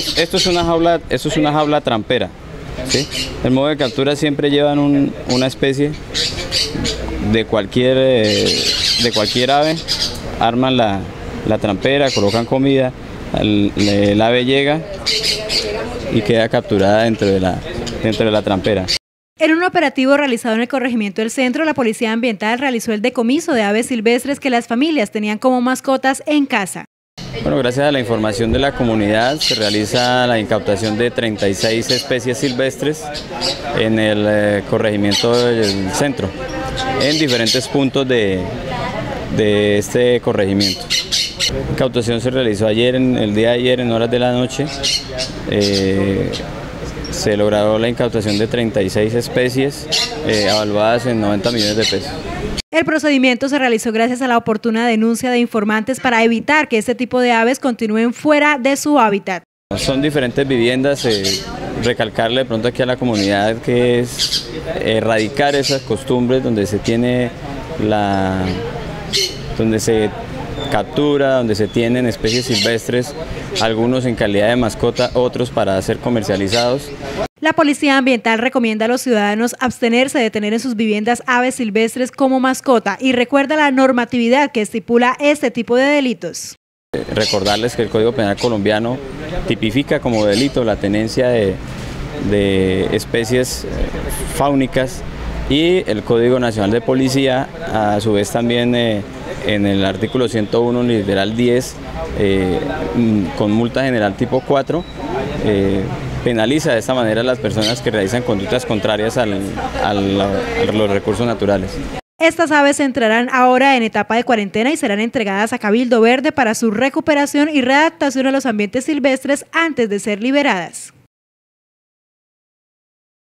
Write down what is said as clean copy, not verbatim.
Esto es una jaula trampera, ¿sí? El modo de captura siempre llevan una especie de cualquier ave, arman la trampera, colocan comida, el ave llega y queda capturada dentro de la trampera. En un operativo realizado en el corregimiento del centro, la Policía Ambiental realizó el decomiso de aves silvestres que las familias tenían como mascotas en casa. Bueno, gracias a la información de la comunidad se realiza la incautación de 36 especies silvestres en el corregimiento del centro, en diferentes puntos de este corregimiento. La incautación se realizó el día de ayer en horas de la noche. Se logró la incautación de 36 especies evaluadas en 90 millones de pesos. El procedimiento se realizó gracias a la oportuna denuncia de informantes para evitar que este tipo de aves continúen fuera de su hábitat. Son diferentes viviendas, recalcarle de pronto aquí a la comunidad que es erradicar esas costumbres donde se captura, donde se tienen especies silvestres, algunos en calidad de mascota, otros para ser comercializados. La Policía Ambiental recomienda a los ciudadanos abstenerse de tener en sus viviendas aves silvestres como mascota y recuerda la normatividad que estipula este tipo de delitos. Recordarles que el Código Penal colombiano tipifica como delito la tenencia de especies faunicas y el Código Nacional de Policía, a su vez también en el artículo 101, literal 10, con multa general tipo 4, penaliza de esta manera a las personas que realizan conductas contrarias a los recursos naturales. Estas aves entrarán ahora en etapa de cuarentena y serán entregadas a Cabildo Verde para su recuperación y readaptación a los ambientes silvestres antes de ser liberadas.